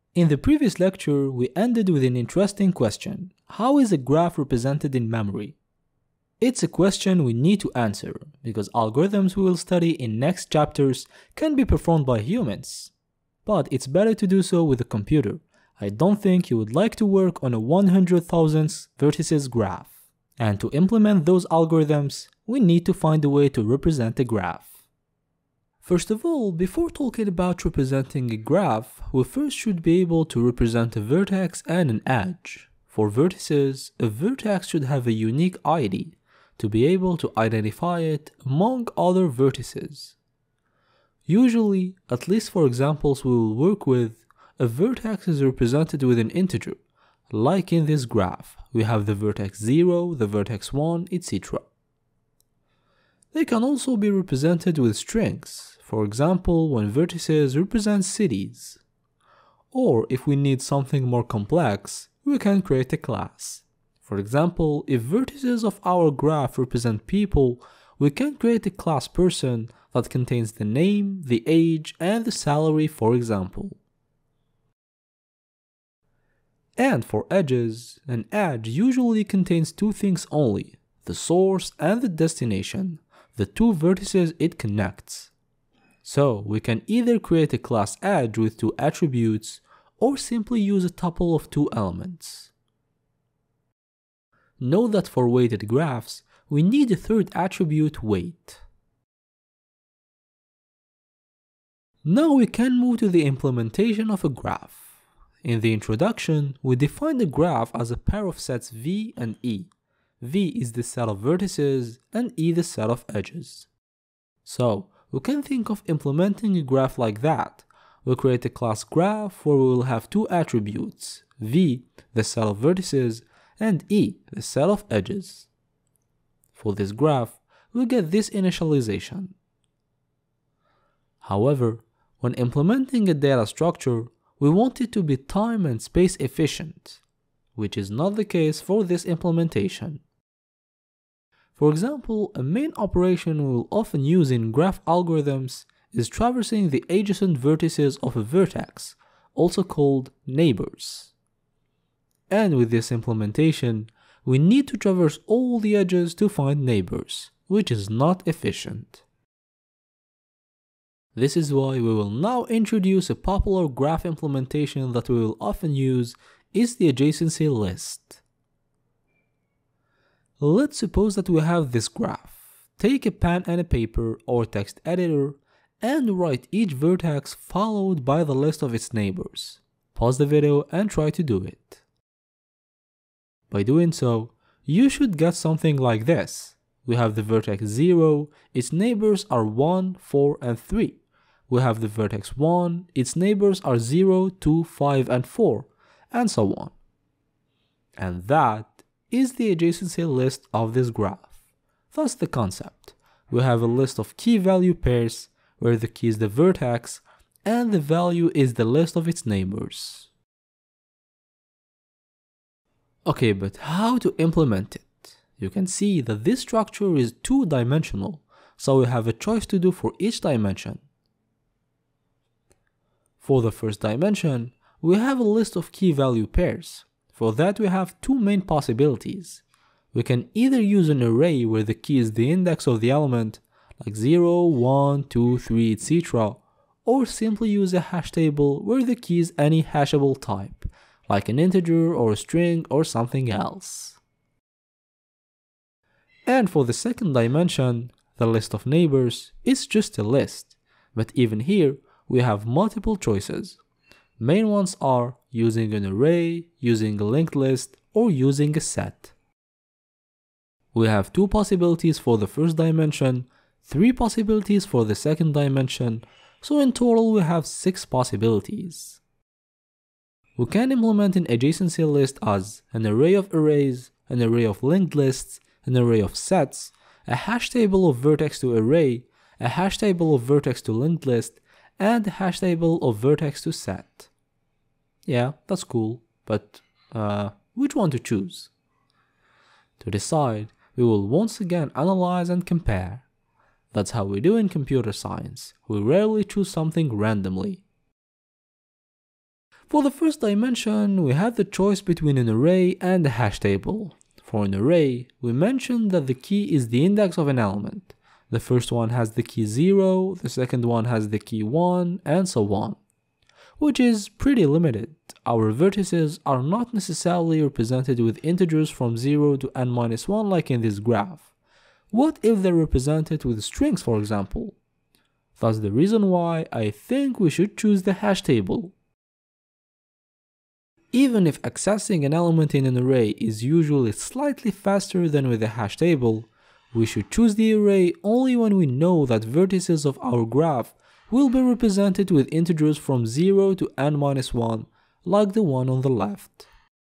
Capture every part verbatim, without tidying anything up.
In the previous lecture, we ended with an interesting question. How is a graph represented in memory? It's a question we need to answer, because algorithms we will study in next chapters can be performed by humans. But it's better to do so with a computer. I don't think you would like to work on a one hundred thousand vertices graph. And to implement those algorithms, we need to find a way to represent a graph. First of all, before talking about representing a graph, we first should be able to represent a vertex and an edge. For vertices, a vertex should have a unique I D to be able to identify it among other vertices. Usually, at least for examples we will work with, a vertex is represented with an integer. Like in this graph, we have the vertex zero, the vertex one, et cetera. They can also be represented with strings, for example when vertices represent cities. Or if we need something more complex, we can create a class. For example, if vertices of our graph represent people, we can create a class person that contains the name, the age, and the salary, for example. And for edges, an edge usually contains two things only, the source and the destination, the two vertices it connects. So we can either create a class edge with two attributes or simply use a tuple of two elements. Note that for weighted graphs, we need a third attribute, weight. Now we can move to the implementation of a graph. In the introduction, we defined a graph as a pair of sets V and E. V is the set of vertices and E the set of edges. So, we can think of implementing a graph like that. We'll create a class graph where we will have two attributes, V, the set of vertices, and E, the set of edges. For this graph, we'll get this initialization. However, when implementing a data structure, we want it to be time and space efficient, which is not the case for this implementation. For example, a main operation we will often use in graph algorithms is traversing the adjacent vertices of a vertex, also called neighbors. And with this implementation, we need to traverse all the edges to find neighbors, which is not efficient. This is why we will now introduce a popular graph implementation that we will often use is the adjacency list. Let's suppose that we have this graph. Take a pen and a paper or text editor and write each vertex followed by the list of its neighbors. Pause the video and try to do it. By doing so, you should get something like this. We have the vertex zero, its neighbors are one, four, and three. We have the vertex one, its neighbors are zero, two, five, and four, and so on. And that is the adjacency list of this graph. Thus the concept. We have a list of key value pairs where the key is the vertex and the value is the list of its neighbors. Okay, but how to implement it? You can see that this structure is two-dimensional, so we have a choice to do for each dimension. For the first dimension, we have a list of key value pairs. For that we have two main possibilities. We can either use an array where the key is the index of the element, like zero, one, two, three, et cetera, or simply use a hash table where the key is any hashable type, like an integer or a string or something else. And for the second dimension, the list of neighbors is just a list, but even here we have multiple choices. Main ones are using an array, using a linked list, or using a set. We have two possibilities for the first dimension, three possibilities for the second dimension, so in total we have six possibilities. We can implement an adjacency list as an array of arrays, an array of linked lists, an array of sets, a hash table of vertex to array, a hash table of vertex to linked list, and a hash table of vertex to set. Yeah, that's cool, but uh, which one to choose? To decide, we will once again analyze and compare. That's how we do in computer science. We rarely choose something randomly. For the first dimension, we have the choice between an array and a hash table. For an array, we mentioned that the key is the index of an element. The first one has the key zero, the second one has the key one, and so on. Which is pretty limited. Our vertices are not necessarily represented with integers from zero to n minus one like in this graph. What if they're represented with strings, for example? That's the reason why I think we should choose the hash table. Even if accessing an element in an array is usually slightly faster than with a hash table, we should choose the array only when we know that vertices of our graph will be represented with integers from zero to n minus one, like the one on the left.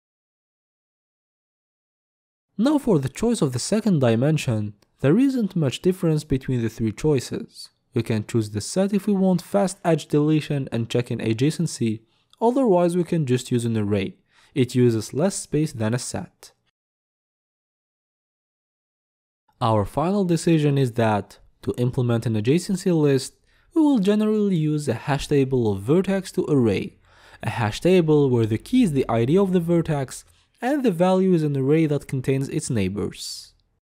Now for the choice of the second dimension, there isn't much difference between the three choices. We can choose the set if we want fast edge deletion and check in adjacency, otherwise we can just use an array. It uses less space than a set. Our final decision is that, to implement an adjacency list, we will generally use a hash table of vertex to array, a hash table where the key is the I D of the vertex and the value is an array that contains its neighbors.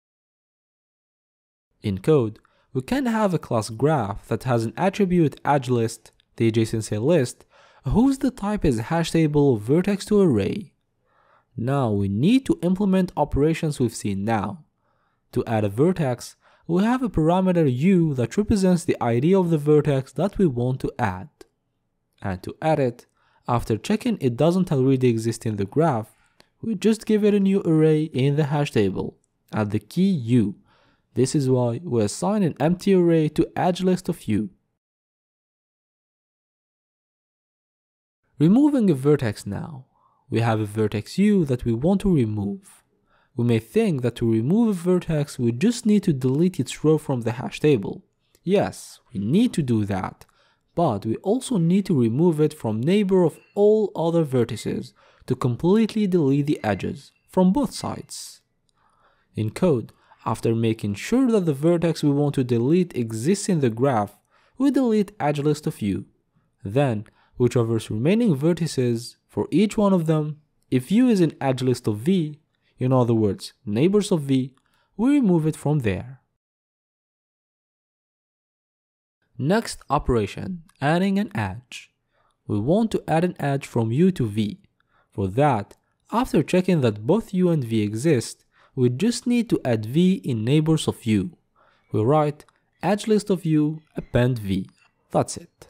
In code, we can have a class graph that has an attribute AdjList, the adjacency list, whose the type is hash table of vertex to array. Now we need to implement operations we've seen now. To add a vertex, we have a parameter u that represents the I D of the vertex that we want to add. And to add it, after checking it doesn't already exist in the graph, we just give it a new array in the hash table, add the key u. This is why we assign an empty array to AdjList of u. Removing a vertex now. We have a vertex u that we want to remove. We may think that to remove a vertex we just need to delete its row from the hash table. Yes, we need to do that, but we also need to remove it from neighbor of all other vertices to completely delete the edges from both sides. In code, after making sure that the vertex we want to delete exists in the graph, we delete AdjList of u. Then, we traverse remaining vertices for each one of them. If u is an AdjList of v, in other words, neighbors of v, we remove it from there. Next operation, adding an edge. We want to add an edge from u to v. For that, after checking that both u and v exist, we just need to add v in neighbors of u. We write AdjList of u append v. That's it.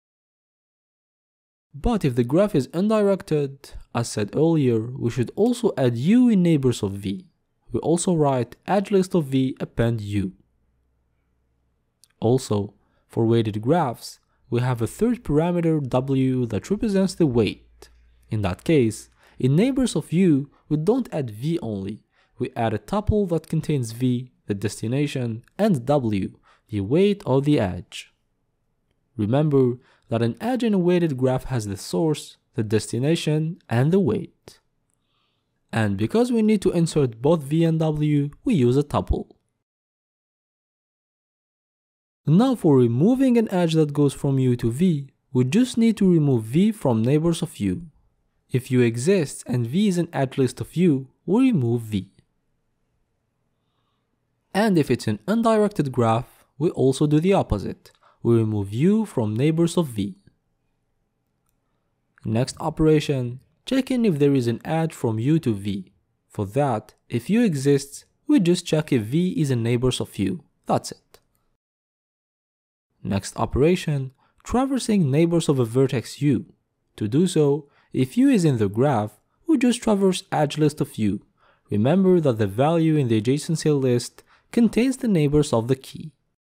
But if the graph is undirected, as said earlier, we should also add u in neighbors of v. We also write AdjList of v append u. Also, for weighted graphs, we have a third parameter w that represents the weight. In that case, in neighbors of u, we don't add v only. We add a tuple that contains v, the destination, and w, the weight of the edge. Remember that an edge in a weighted graph has the source, the destination, and the weight. And because we need to insert both v and w, we use a tuple. Now for removing an edge that goes from u to v, we just need to remove v from neighbors of u. If u exists and v is an AdjList of u, we remove v. And if it's an undirected graph, we also do the opposite. We remove u from neighbors of v. Next operation, checking if there is an edge from u to v. For that, if u exists, we just check if v is in neighbors of u. That's it. Next operation, traversing neighbors of a vertex u. To do so, if u is in the graph, we just traverse AdjList of u. Remember that the value in the adjacency list contains the neighbors of the key.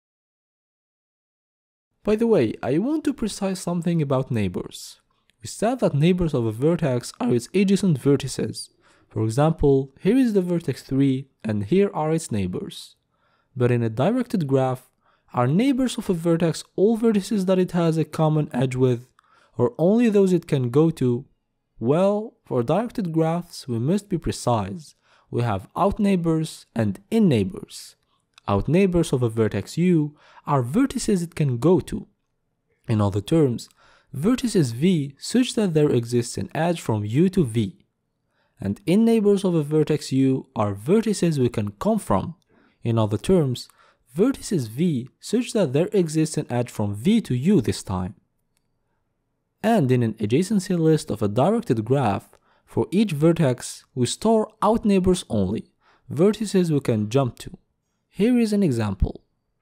By the way, I want to precise something about neighbors. We said that neighbors of a vertex are its adjacent vertices. For example, here is the vertex three and here are its neighbors. But in a directed graph, are neighbors of a vertex all vertices that it has a common edge with, or only those it can go to? Well, for directed graphs, we must be precise. We have out neighbors and in neighbors. Out neighbors of a vertex u are vertices it can go to. In other terms, vertices V such that there exists an edge from U to V. And in neighbors of a vertex U are vertices we can come from. In other terms, vertices V such that there exists an edge from V to U this time. And in an adjacency list of a directed graph, for each vertex we store out neighbors only, vertices we can jump to. Here is an example.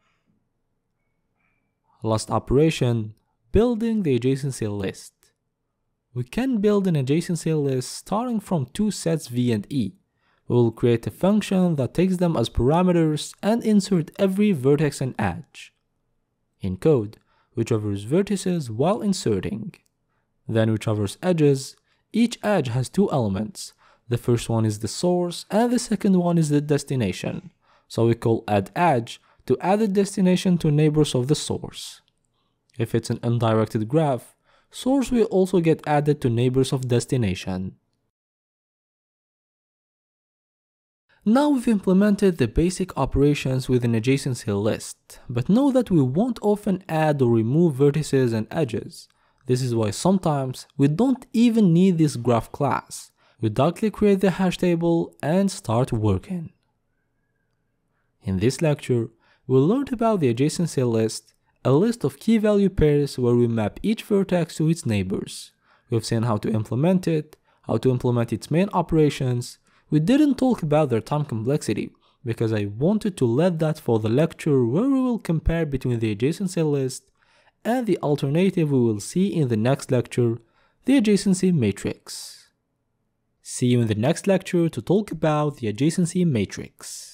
Last operation, building the adjacency list. We can build an adjacency list starting from two sets V and E. We will create a function that takes them as parameters and insert every vertex and edge. In code, we traverse vertices while inserting. Then we traverse edges. Each edge has two elements. The first one is the source and the second one is the destination. So we call addEdge to add the destination to neighbors of the source. If it's an undirected graph, source will also get added to neighbors of destination. Now we've implemented the basic operations with an adjacency list, but know that we won't often add or remove vertices and edges. This is why sometimes we don't even need this graph class. We directly create the hash table and start working. In this lecture, we learned about the adjacency list, a list of key value pairs where we map each vertex to its neighbors. We've seen how to implement it, how to implement its main operations. We didn't talk about their time complexity because I wanted to let that for the lecture where we will compare between the adjacency list and the alternative we will see in the next lecture, the adjacency matrix. See you in the next lecture to talk about the adjacency matrix.